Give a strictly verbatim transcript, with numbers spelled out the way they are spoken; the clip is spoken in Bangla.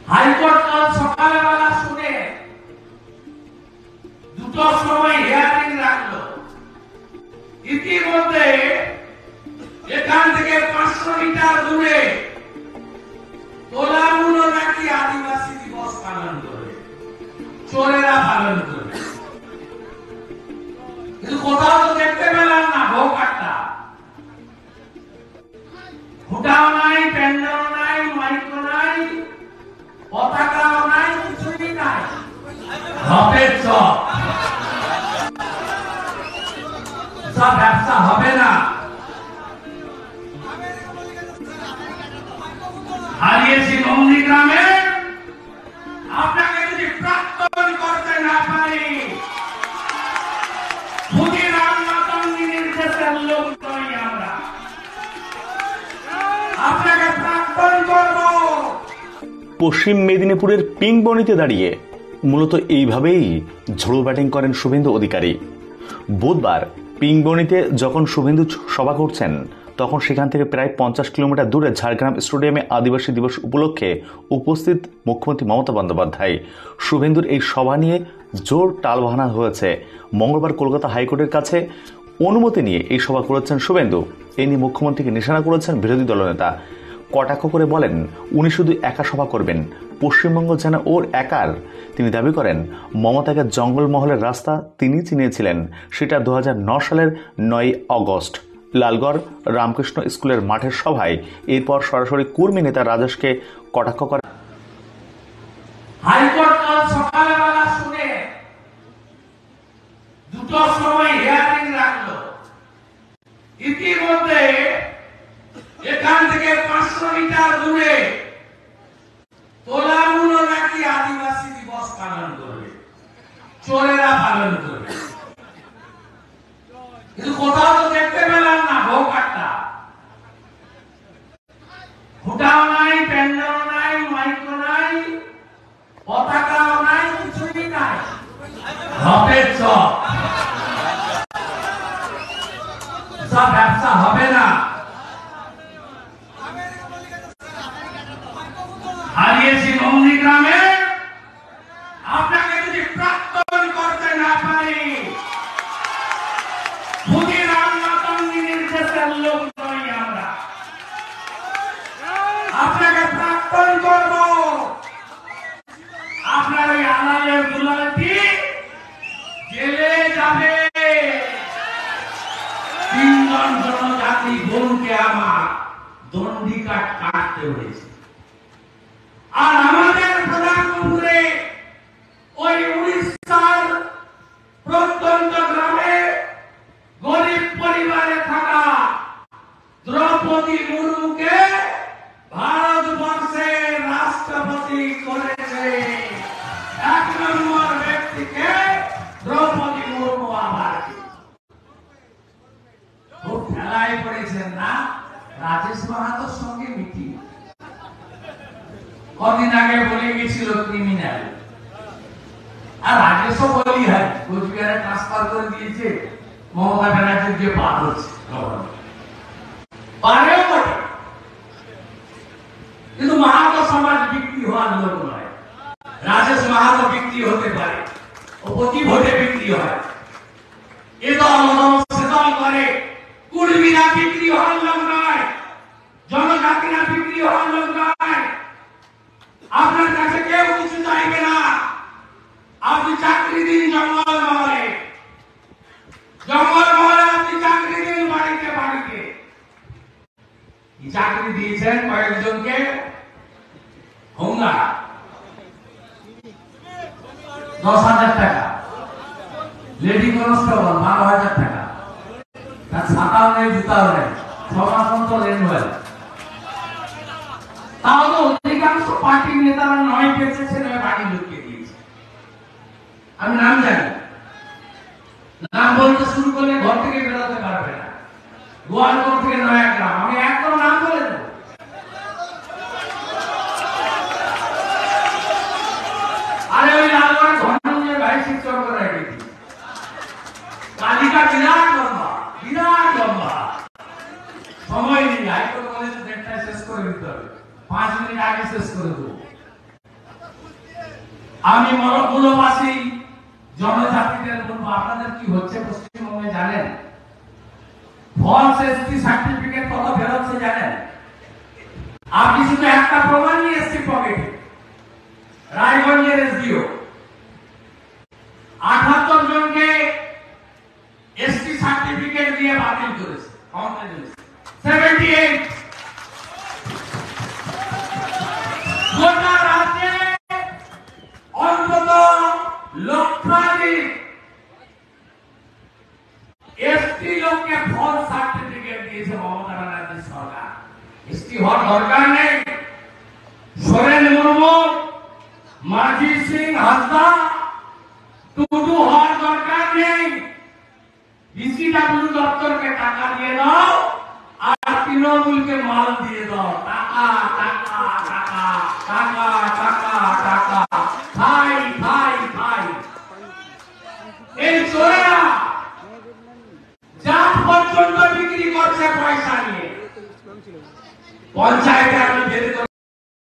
হাইকোর্ট কাল সকালবেলা শুনে দুটোর সময় হিয়ারিং রাখলো। ইতিমধ্যে এখান থেকে পাঁচশো মিটার দূরে তোলামুলো নাকি আদিবাসী দিবস পালন করে, চোরেরা পালন করে, কিন্তু কোথাও তো দেখতে পেলাম না ভোকারটা। ফুটাও নাই, প্যান্ডেলও নাই, মাইকও নাই, পতাকাও নাই, কিছুই নাই। রথের চপ সব ব্যবসা হবে না। হারিয়েছি নন্দীগ্রামে। আপনাকে যদি প্রাক্তন করতে না পারি, ক্ষুদিরাম মাতঙ্গী নির্দেশের লোক নই আমরা, আপনাকে প্রাক্তন করব। পশ্চিম মেদিনীপুরের পিংবনিতে দাঁড়িয়ে মূলত এইভাবেই ঝড়ো ব্যাটিং করেন শুভেন্দু অধিকারী। বুধবার পিংবনিতে যখন শুভেন্দু সভা করছেন, তখন সেখান থেকে প্রায় পঞ্চাশ কিলোমিটার দূরে ঝাড়গ্রাম স্টেডিয়ামে আদিবাসী দিবস উপলক্ষে উপস্থিত মুখ্যমন্ত্রী মমতা বন্দ্যোপাধ্যায়। শুভেন্দুর এই সভা নিয়ে জোর টালবাহানা হয়েছে। মঙ্গলবার কলকাতা হাইকোর্টের কাছে অনুমতি নিয়ে এই সভা করেছেন শুভেন্দু। এ নিয়ে মুখ্যমন্ত্রীকে নিশানা করেছেন বিরোধী দলনেতা। কটাক্ষ করে বলেন, উনি শুধু একা সভা করবেন, পশ্চিমবঙ্গ যেন ওর একার। তিনি দাবি করেন, মমতাকে জঙ্গলমহলের রাস্তা তিনি চিনিয়েছিলেন, সেটা দু হাজার নয় সালের নয় অগস্ট লালগড় রামকৃষ্ণ স্কুলের মাঠের সভায়। এরপর সরাসরি কুর্মী নেতা রাজেশকে কটাক্ষ করেন। হাইকোর্ট কাল সকালবেলা শুনে দুটোর সময় হিয়ারিং রাখলো। ইতিমধ্যে এখান থেকে পাঁচশো মিটার দূরে তোলামুলো নাকি আদিবাসী দিবস পালন করবে, চোরেরা পালন করবে, কিন্তু কোথাও তো দেখতে পেলাম না ভোকারটা। ফুটাও নাই, প্যান্ডেলও নাই, মাইকও নাই, পতাকাও নাই, কিছুই নাই। রথের চপ সব ব্যবসা হবে না। হারিয়েছি নন্দীগ্রামে। আপনাকে যদি প্রাক্তন করতে না পারি, ক্ষুদিরাম মাতঙ্গী নির্দেশের লোক নই আমরা, আপনাকে প্রাক্তন করব। আপনার ওই আলালের দুলালটি জেলে যাবে। তিনজন জনজাতি বোনকে আমার দণ্ডিকা কাটতে হয়েছে। আর আমাদের প্রধানমন্ত্রী ওই উড়িষ্যার প্রত্যন্ত গ্রামে গরিব পরিবারে থাকা দ্রৌপদী মুর্মুকে ভারতবর্ষের রাষ্ট্রপতি করেছে। এক নম্বর ব্যক্তিকে দ্রৌপদী মুর্মু আবার খুব খেলায় পড়েছেন না। রাজেশ মাহাতোর সঙ্গে মিটিং কদিন আগে বলে গেছিল ক্রিমিনাল, আর রাজেশও বলি হয় কোচবিহারে ট্রান্সফার করে দিয়েছে মমতা ব্যানার্জির যে পার হচ্ছে পারেও বটে, কিন্তু মাহাতো সমাজ বিক্রি হওয়ার লোক নয়। রাজেশ মাহাতো বিক্রি হতে পারে, ও প্রতি ভোটে বিক্রি হয়। এ দল সে দল করে, কুর্মীরা বিক্রি হওয়ার লোক নয়, জনজাতিরা বিক্রি হওয়ার লোক নয়। আপনার কাছে কেউ কিছু চাইবে না। আপনি চাকরি দিন জঙ্গল মহলে, জঙ্গল মহলে আপনি চাকরি দিন বাড়িতে বাড়িতে। চাকরি দিয়েছেন কয়েকজনকে, হোঙ্গা দশ হাজার টাকা, লেডি কনস্টেবল বারো হাজার টাকা, তার ছাতাও নেই, জুতাও নেই, ছ মাস অন্তর রেনুয়াল। তাও তো অধিকাংশ পার্টির নেতারা নয় পেয়েছে, নয় বাড়ি ঢুকিয়ে দিয়েছে। আমি নাম জানি, নাম বলতে শুরু করলে ঘর থেকে বেরোতে পারবে না। গোয়ালপুর থেকে নয়া গ্রাম, আমি একদম নাম বলে দেবো। আরে ওই লালগড় ঘন্টার ভাই শিক্ষক করে রেখেছি। তালিকা বিরাট লম্বা, বিরাট লম্বা। সময় নেই, হাইকোর্ট বলেছে দেড়টায় শেষ করে দিতে হবে, পাঁচ মিনিট আগে শেষ করে দেবো। আমি মূলবাসী জনজাতিদের বলবো, আপনাদের কি হচ্ছে পশ্চিমবঙ্গে জানেন? ফলস এসটি সার্টিফিকেট কত বেরোচ্ছে জানেন? আপনি শুধু একটা প্রমাণ নিয়ে এসছি পকেটে। রায়গঞ্জের এসডিও আঠাত্তর জনকে এসটি সার্টিফিকেট দিয়ে বাতিল করেছে। সেভেন্টি এইট গোটা রাজ্যে অন্তত লক্ষাধিক এসটি লোককে ফলস সার্টিফিকেট দিয়েছে মমতা ব্যানার্জি সরকার। এসটি হওয়ার দরকার নেই। সোরেন মুর্মু, মাঝি সিং হাসদা, টুডু হওয়ার দরকার নেই। বিসিডাব্লিউ দপ্তরকে টাকা দিয়ে দাও আর তৃণমূলকে মাল দিয়ে দাও। টাকা টাকা টাকা টাকা টাকা টাকা খাই খাই খাই। এই চোরেরা জাত পর্যন্ত বিক্রি করছে পয়সা নিয়ে। পঞ্চায়েতের